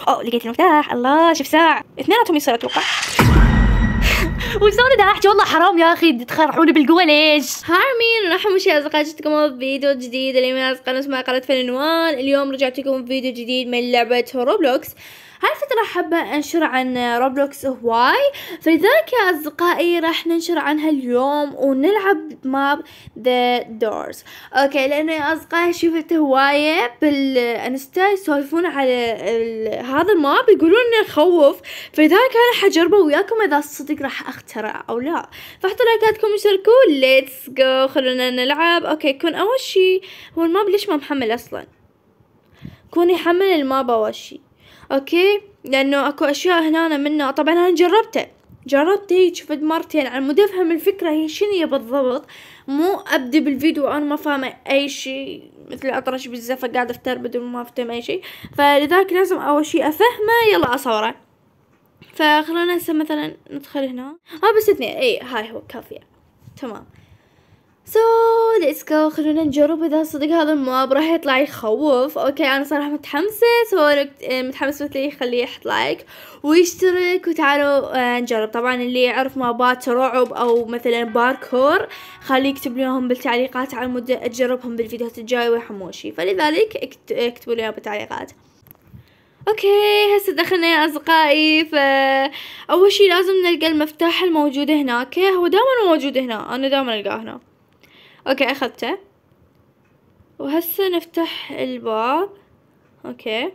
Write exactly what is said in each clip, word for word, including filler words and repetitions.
اوه لقيت المفتاح. الله شوف ساعة اثنيناتهم يصير اتوقع. وشلون دا احكي والله حرام يا اخي تخرعوني بالقوة ليش؟ هاي مين نحن مش يا اصدقائي، جتكم بفيديو جديد. اللي من اصدقائنا اسمها قناة فنوان. اليوم رجعت لكم بفيديو جديد من لعبة روبلوكس. هاي الفترة حابة انشر عن روبلوكس هواي، فلذلك يا اصدقائي راح ننشر عنها اليوم ونلعب ماب ذا دورز. اوكي لانه يا اصدقائي شفت هواية بالانستا يسولفون على هذا الماب يقولون انه يخوف، فلذلك انا حجربه وياكم اذا صدق راح اخترع او لا. فاحطوا لايكاتكم واشتركوا. ليتس جو خلونا نلعب. اوكي كون اول شي هو الماب ليش ما محمل اصلا؟ كون يحمل الماب اول شي. اوكي لانه اكو اشياء هنا منه طبعا انا جربته جربته هيك شفت مرتين على مود افهم الفكره هي شنو هي بالضبط، مو ابدي بالفيديو وانا ما فاهمه اي شيء مثل اطرش بالزفه قاعده افتر بدون ما افهم اي شيء، فلذلك لازم اول شيء افهمه يلا اصوره. فخلونا هسه مثلا ندخل هنا. ها بس اثنين اي هاي هو كافيه تمام. سو ليتس جو خلونا نجرب اذا صدق هذا الماب راح يطلع يخوف. اوكي انا صراحه متحمسه، سو متحمس مثلي خليه يحط لايك ويشترك وتعالوا آه نجرب. طبعا اللي يعرف مابات رعب او مثلا باركور خليه يكتب لهم بالتعليقات على مود اجربهم بالفيديوهات الجايه ويحموشي، فلذلك اكتبوا لي بالتعليقات. اوكي هسه دخلنا يا اصدقائي. فاول شي لازم نلقى المفتاح الموجود هناك، هو دائما موجود هنا، انا دائما القاه هنا. اوكي اخذته وهسه نفتح الباب. اوكي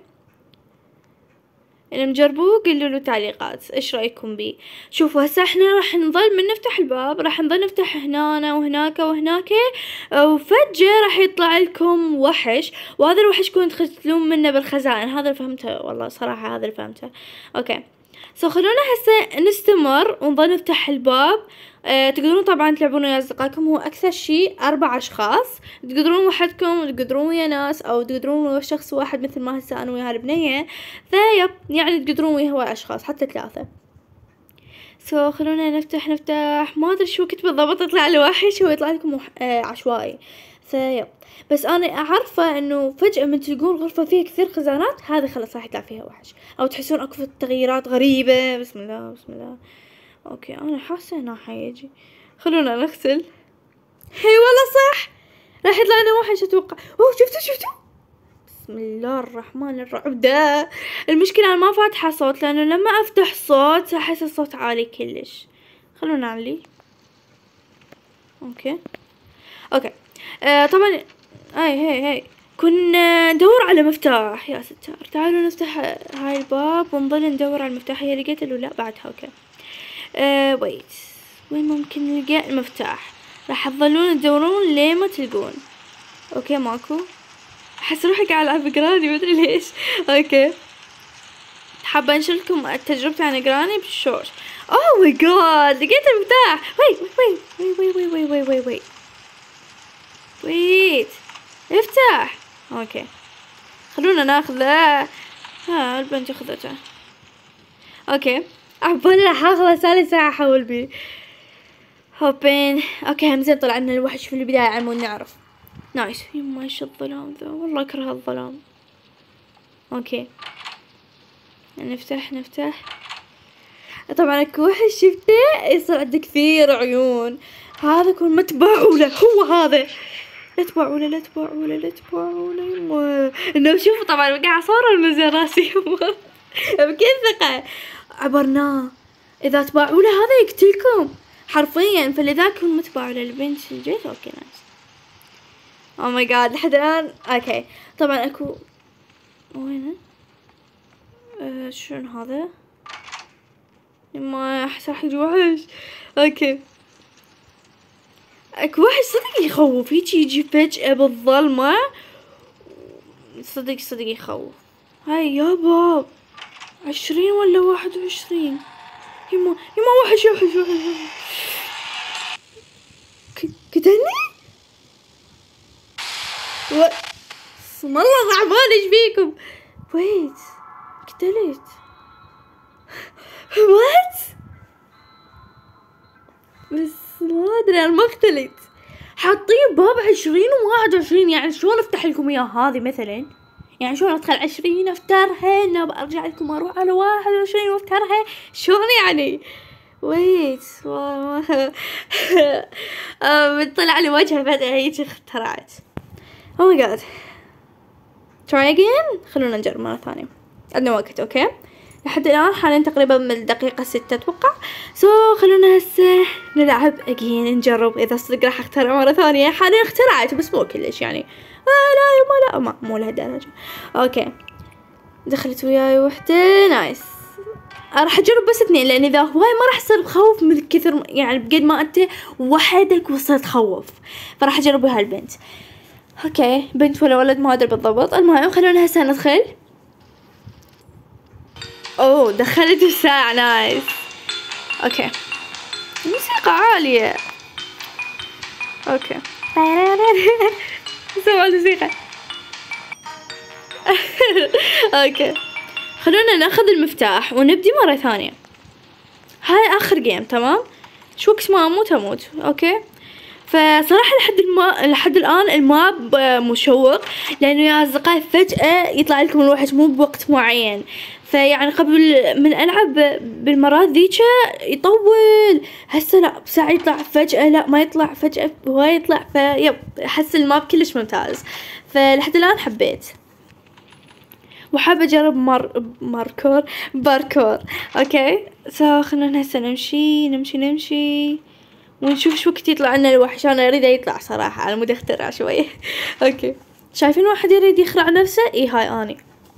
اللي مجربوه قولوا له تعليقات ايش رايكم بيه. شوفوا هسه احنا راح نظل من نفتح الباب راح نظل نفتح هنا وهناك وهناك، وفجأة راح يطلع لكم وحش، وهذا الوحش يكون تقتلون منه بالخزائن. هذا اللي فهمته والله صراحة، هذا اللي فهمته. اوكي سو خلونا هسه نستمر ونظل نفتح الباب. أه تقدرون طبعا تلعبون ويا اصدقائكم، هو اكثر شيء اربع اشخاص، تقدرون وحدكم تقدرون ويا ناس او تقدرون ويا شخص واحد مثل ما هسه انا ويا هالبنية. فيب يعني تقدرون ويا هواي اشخاص حتى ثلاثة. سو خلونا نفتح نفتح ما ادري شو وقت بالضبط يطلع الوحش، هو يطلع لكم أه عشوائي. فيب بس انا عارفة انه فجأة من تلقون غرفة فيها كثير خزانات هذه خلاص راح يطلع فيها وحش، او تحسون اكو تغييرات غريبة. بسم الله بسم الله. اوكي انا حاسة هنا حيجي، خلونا نغسل. هي والله صح راح يطلع لنا وحش اتوقع. اوه شفتوا شفتوا بسم الله الرحمن الرحيم. ده المشكلة انا ما فاتحة صوت، لانه لما افتح صوت احس الصوت عالي كلش. خلونا نعلي. اوكي اوكي آه طبعا هاي هاي هاي كنا ندور على مفتاح يا ستار. تعالوا نفتح هاي الباب ونظل ندور على المفتاح. هي لقيته ولا لا بعدها؟ اوكي أه ويت وين ممكن نلقى المفتاح؟ راح تظلون تدورون لين ما تلقون. اوكي ماكو، احس روحي قاعد العب جراني مدري ليش. اوكي حابه انشر لكم تجربتي عن جراني بالشورت. اوه ماي جاد لقيت المفتاح. ويت ويت ويت ويت ويت ويت ويت ويت ويت افتح. اوكي خلونا ناخذه. ها البنت اخذته. اوكي عبالي راح اخذه صار لي ساعة احاول بيه. هوبين. اوكي همزين طلع لنا الوحش في البداية على مود نعرف. نايس. يما ايش الظلام ذا، والله اكره الظلام. اوكي نفتح نفتح. طبعا اكو وحش شفته يصير عنده كثير عيون، هذا كون ما تباعوا له، هو هذا. لا تباعوا له لا تباعوا له لا تباعوا له يما. انه شوفوا طبعا قاعد اصور المزين راسي يما بكل ثقة. عبرناه، اذا تباعوا له هذا يقتلكم حرفيا، فلذلك هم تباعوا له. البنت جيت. اوكي نايس. او ماي جاد لحد الان. اوكي طبعا اكو وينه أه شنو هذا؟ ما احس راح يجي وحش. اوكي اكو وحش صدق يخوف، هيجي يجي فجأة بالظلمة، صدق صدق يخوف. هاي يابا عشرين ولا واحد وعشرين. يما يما وحش وحش وحش. قتلني؟ و بسم الله ضعبان ايش فيكم؟ ويت قتلت وات؟ بس ما ادري انا ما قتلت. حاطين باب عشرين وواحد وعشرين، يعني شلون افتح لكم اياه هذه مثلا؟ يعني شلون ادخل عشرين افترها انه ارجع لكم اروح على واحد وعشرين وافترها، شلون يعني؟ ويت بتطلع لي وجهه فجأة هيك اخترعت. او ماي جاد try again. خلونا نجرب مرة ثانية، عندنا وقت. اوكي لحد الان حاليا تقريبا من الدقيقة ستة اتوقع. سو so, خلونا هسه نلعب again، نجرب اذا صدق راح اخترع مرة ثانية. حاليا اخترعت بس مو كلش يعني، آه لا يما لا ما مو لهالدرجة. اوكي دخلت وياي وحدة نايس. راح اجرب بس اثنين لان اذا هواي ما راح يصير بخوف من كثر، يعني بقد ما انت وحدك وصلت تخوف، فراح اجرب ويا هالبنت. اوكي بنت ولا ولد ما ادري بالضبط. المهم خلونا هسه ندخل. اوه دخلت الساعة نايس. اوكي موسيقى عالية. اوكي سمع الموسيقى. اوكي خلونا ناخذ المفتاح ونبدي مرة ثانية. هاي اخر جيم تمام، شو وقت ما اموت اموت. اوكي فصراحة لحد الما... لحد الان الماب مشوق، لانه يا اصدقائي فجأة يطلع لكم الوحش مو بوقت معين. فيعني قبل من العب بالمرات ذيك يطول، هسه لا بساعة يطلع فجأة، لا ما يطلع فجأة هو يطلع. فيب احس الماب كلش ممتاز، فلحد الان حبيت وحابة اجرب مار ماركور باركور. اوكي سو خلونا هسه نمشي نمشي نمشي ونشوف شو وقت يطلع لنا الوحش. انا اريد يطلع صراحة على مود اخترع شوية. اوكي شايفين واحد يريد يخرع نفسه؟ اي هاي اني.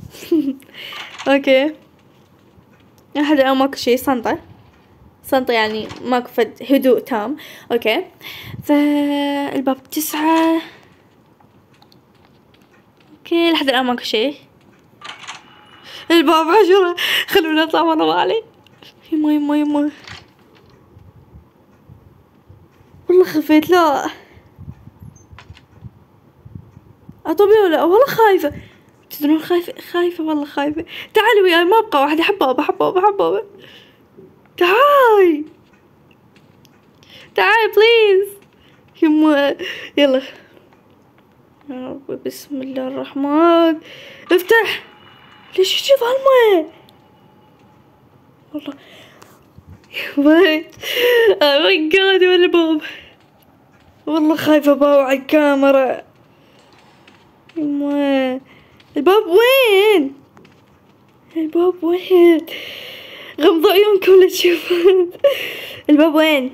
اوكي لحد الان ماكو شي، صنطة صنطة يعني ماكو فد هدوء تام. اوكي فالباب تسعة. اوكي لحد الان ماكو شي. الباب عشرة. خلونا نطلع مرة مالي. يما يما يما والله خفيت. لا اطبي ولا والله خايفة. تدرون خايفة خايفة والله خايفة. تعالي وياي ما ابقى واحدة. احب بابا احب بابا احب بابا. تعالي تعالي بليز يما. يلا يا رب بسم الله الرحمن. افتح. ليش هيجي ظلمة والله. ويت اوه ماي جاد وين الباب؟ والله خايفة باوع الكاميرا. يما الباب وين؟ الباب وين؟ غمضوا عيونكم لا تشوفون. الباب وين؟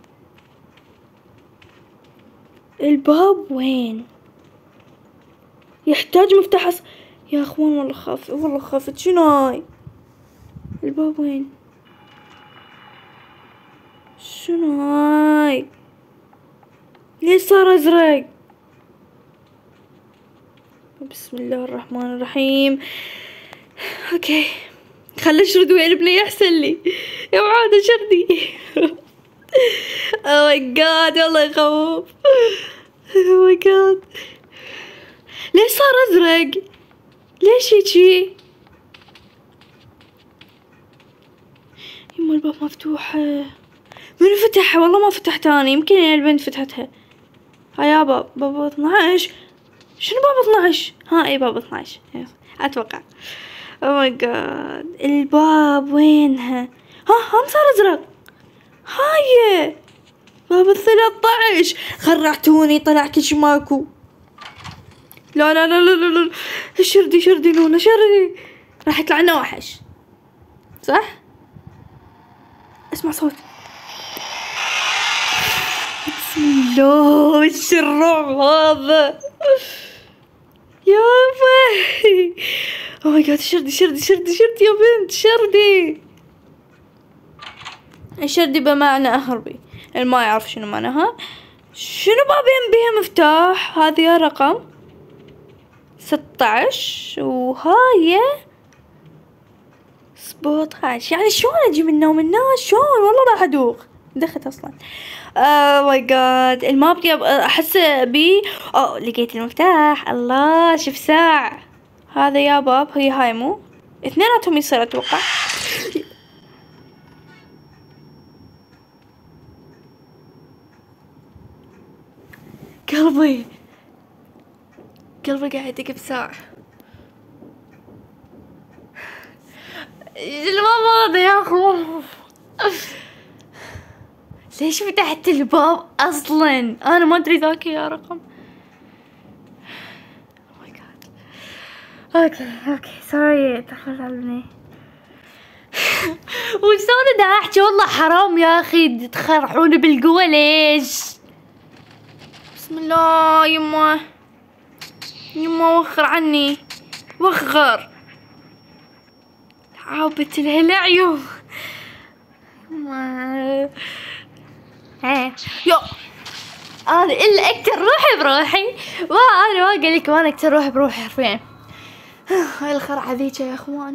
الباب وين؟ يحتاج مفتاح أص... يا اخوان والله خاف والله خافت. شنو هاي؟ الباب وين؟ شنو هاي؟ ليش صار ازرق؟ بسم الله الرحمن الرحيم. اوكي خلي اشرد ويا البنية احسن لي. يا معاذ شردي. اوه ماي جاد والله يخوف. اوه ماي جاد ليش صار ازرق؟ ليش هيجي؟ يما الباب مفتوحة. من فتحها؟ والله ما فتحتها انا، يمكن البنت فتحتها. هيا باب باب اثناعش. شنو باب اثناعش؟ ها اي باب اثناعش اتوقع. اوه ماي جاد الباب وينها؟ ها هم صار ازرق. هاي باب الثلاثة عشر. خرعتوني طلع كل ماكو. لا لا لا لا لا شردي شردي نونا شردي. راح يطلع لنا وحش صح؟ اسمع صوت. بسم الله وش الرعب هذا يا بي. اوه ماي جاد شردي شردي شردي شردي يا بنت شردي. الشردي بمعنى اهربي، اللي ما يعرف شنو معناها. شنو بابين بيها مفتاح؟ هذه رقم ستة عشر وهاي سبعة عشر. يعني شلون اجي منه ومنه؟ شلون والله راح ادوخ. دخت اصلا. اوه ماي جاد الماب احس بي. اوه لقيت المفتاح. الله شوف ساعة. هذا يا باب هي هاي مو اثنيناتهم يصير اتوقع. قلبي قلبي قاعد يدق بساعة. الماما هذا يا اخو. ليش فتحت الباب اصلا؟ انا ما ادري ذاك يا رقم. اوكي اوكي سوري تأخرت على وشلون دا احكي والله حرام يا اخي تخرعوني بالقوة ليش؟ بسم الله يما يما وخر عني وخر عابة الهلعيو يما ايه يو انا الا اكتر روحي بروحي ما انا ما اقول لكم انا اكتر روحي بروحي حرفيا. هاي الخرعة ذيك يا اخوان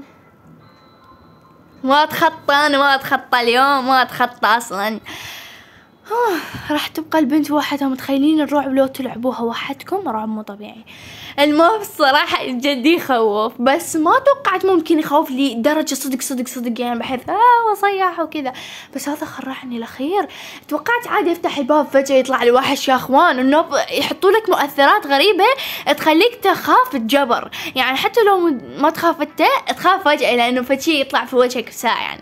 ما اتخطى انا ما اتخطى اليوم ما اتخطى اصلا. راح تبقى البنت وحدها. متخيلين الرعب لو تلعبوها وحدكم رعب مو طبيعي. الموب الصراحة جد يخوف بس ما توقعت ممكن يخوف لي درجة صدق صدق صدق يعني بحيث اه وصيح وكذا بس هذا خرعني الاخير. توقعت عادي افتح الباب فجأة يطلع لي وحش يا اخوان. النوب يحطوا لك مؤثرات غريبة تخليك تخاف الجبر يعني حتى لو ما تخاف انت تخاف فجأة لانه فشي يطلع في وجهك ساعة يعني.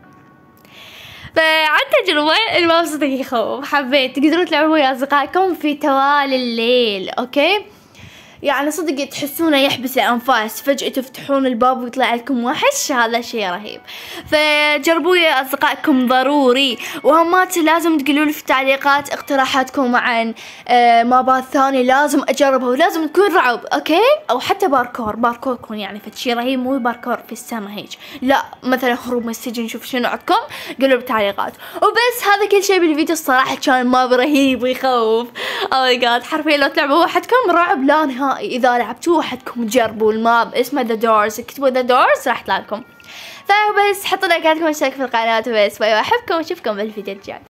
فعن تجربة الموب صدق يخوف. حبيت تقدرون تلعبوا ويا أصدقائكم في توالي الليل أوكي يعني صدق تحسونه يحبس الأنفاس فجأة تفتحون الباب ويطلع لكم وحش هذا شيء رهيب. فجربوا يا أصدقائكم ضروري. وهمات لازم تقولوا لي في التعليقات اقتراحاتكم عن آه مابات ثاني لازم أجربها ولازم تكون رعب أوكي أو حتى باركور. باركور يكون يعني فشي رهيب مو باركور في السما هيك لا مثلا خروج من السجن. نشوف شنو عندكم قولوا بالتعليقات. وبس هذا كل شيء بالفيديو الصراحة كان ماب رهيب ويخوف. أو ماي جاد حرفيا لو تلعبوا وحدكم رعب لا نهائي. إذا لعبتوه وحدكم جربوا الماب اسمه ذا دورز اكتبوا ذا دورز راح يطلع لكم. فبس حطوا لايكاتكم واشتركوا في القناة وبس باي. أحبكم واشوفكم بالفيديو الجاي.